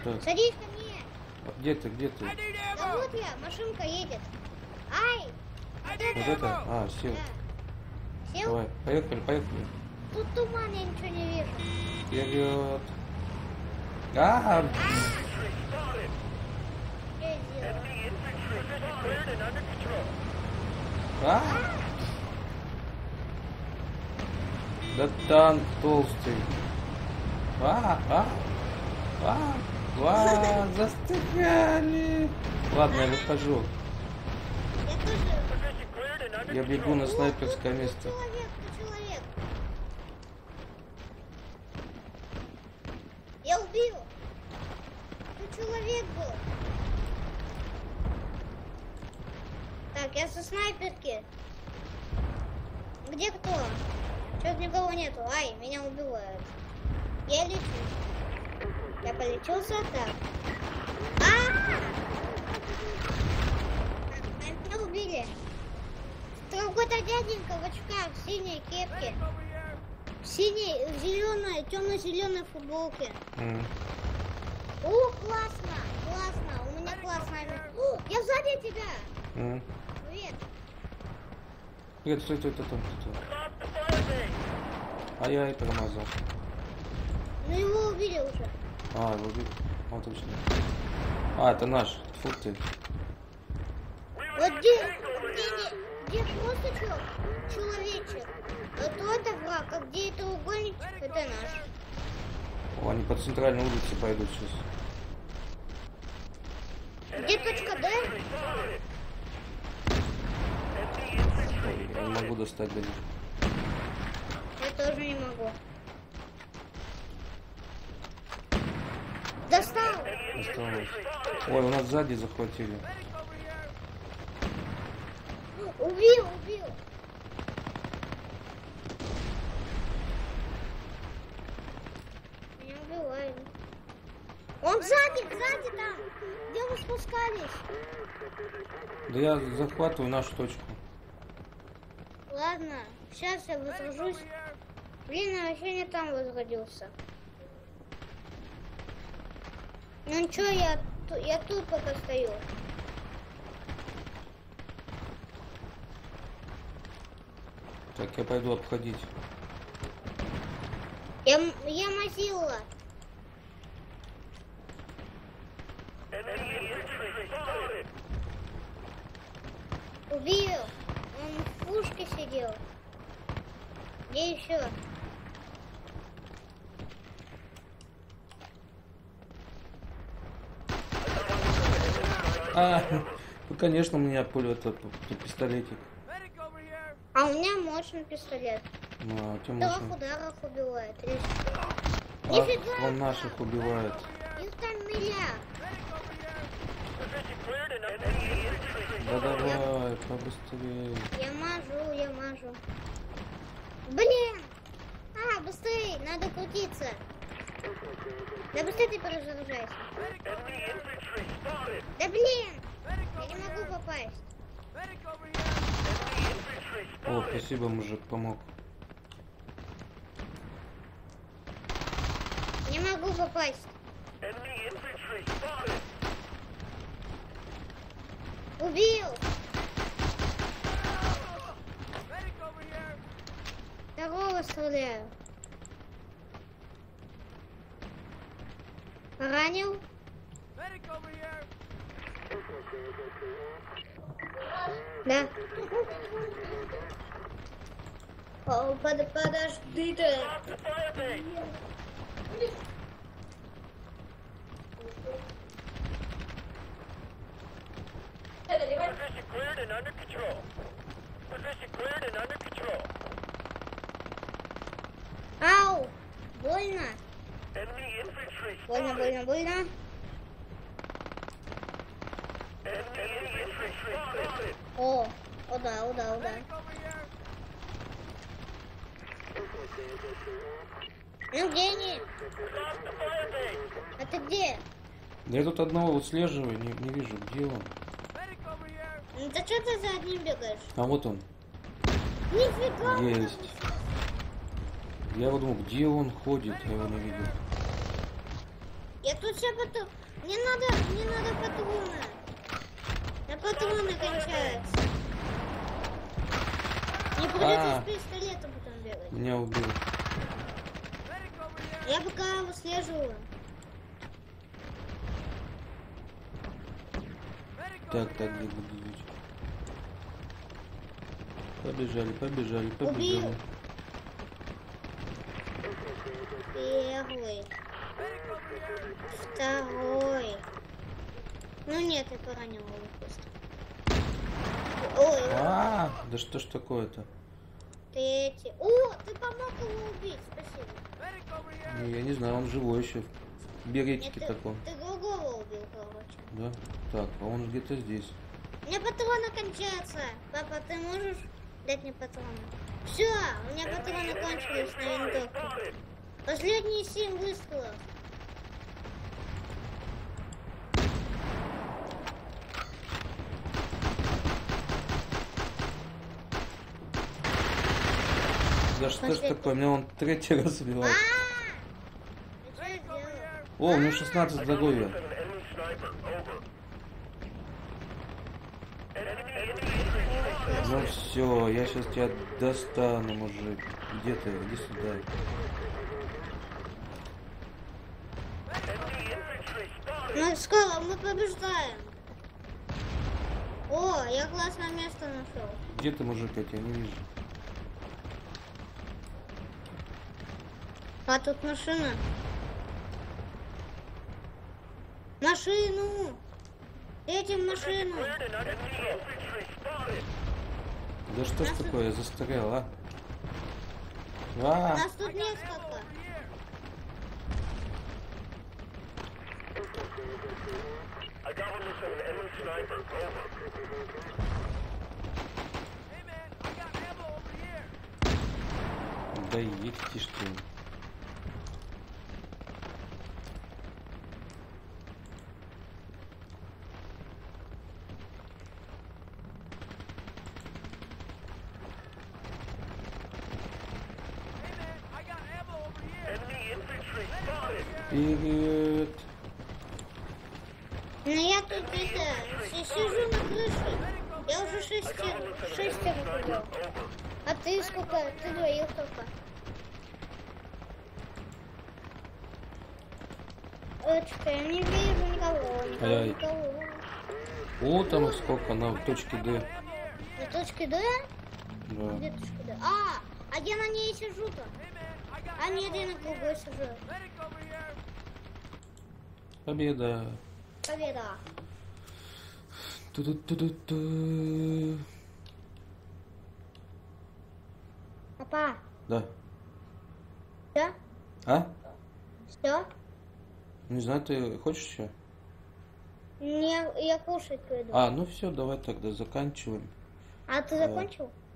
Так. Садись ко мне. Где ты, где ты? Да вот я, машинка едет. Ай! Вот это? А, сел. Да. Сел? Давай, поехали, поехали. Тут туман, я ничего не вижу. Вперед. А, Что я сделала? а. Да танк толстый. Застряли. Ладно, я выхожу. Я тоже... Я бегу на снайперское Тут место. человек. Я убил. Тут человек был. Так, я со снайперки. Где кто? Чё-то никого нету. Ай, меня убивают. Я лечусь. Я полечился, так. Меня убили. Какой-то дяденька в очках, в синей кепке. В синей, в зеленой, темно-зеленой футболке. О, классно, классно. У меня классная. О, я сзади тебя. Привет. Нет, стой. Ай-яй, тормоза. Ну его убили уже. А, его убили. Он точно. А, это наш. Фу ты. Вот где просто человечек, то это враг, а где это угольник, это наш. О, они по центральной улице пойдут сейчас. Где точка Д? Ой, я не могу достать до них. Я тоже не могу. Достал! Осталось. Ой, у нас сзади захватили. Убил! Меня убивают. Он сзади там! Где вы спускались? Да я захватываю нашу точку. Ладно, сейчас я возрожусь. Блин, я вообще не там возродился. Ну ничего, я тут пока стою. Так, я пойду обходить. Я Mozilla. Убил. Он в пушке сидел. Где еще? Ну конечно, у меня пуля это пистолетик. А у меня мощный пистолет. Ну, а у тебя 2 мощный. ударах убивает. А, Нифига! он наших убивает. Их там миллиард. Да давай, побыстрее. Я мажу. Блин! Быстрее, надо крутиться. Да быстрее ты перезаряжайся. Да блин! Я не могу попасть. О, спасибо, мужик, помог. Не могу попасть. Убил! Второго стреляю. Ранил? Да. Подожди ты. Ау! Больно. Больно. О, да. Ну где они? А ты где? Да я тут одного выслеживаю, не вижу, где он. Ну ты что ты за одним бегаешь? А вот он. Нифига! Есть. Я вот думал, где он ходит, я его не видел. Я тут все потом... Мне надо патроны. На патроны кончаются. Не придется с пистолетом потом бегать. Меня убил. Я пока выслеживаю. Так, где буду жить? Побежали. Убил. Первый. Второй. Ну нет, я поранил его просто. Ой. Да что ж такое-то? Третий. О, ты помог его убить, спасибо. Ну, я не знаю, он живой еще. В беретике Нет, таком. ты другого убил, короче. Да? Так, а он где-то здесь. У меня патроны кончаются. Папа, ты можешь дать мне патроны? Все, у меня патроны кончились на винтовке. Последние 7 выстрелов. Да что ж такое, меня он третий раз убивал. Ты что сделал? О, у него 16 здоровья. Ну все, я сейчас тебя достану, мужик. Где ты? Иди сюда. Ну скоро мы побеждаем. О, я классное место нашел. Где ты, мужик? Я тебя не вижу. А тут машина. Машину! Этим машину! Да что ж такое, я застрял, а? Нас тут несколько. Да едьте что ли. Вперед! Ну я тут сижу на крыше. Я уже шестеро убил. А ты сколько? Ты двоих только. Очка, я не вижу никого. Ай-ай. Никого. О, там их сколько, на точке Д. На точке Д? Да. Где точка Д? А я на ней сижу-то. А нет, я на другой сижу. Победа. Победа. Ту-ду-ту-ду-ту. Папа, Да. все? А? Все? Не знаю, ты хочешь еще? Не, я кушать пойду. А, ну все, давай тогда заканчиваем. А ты закончил?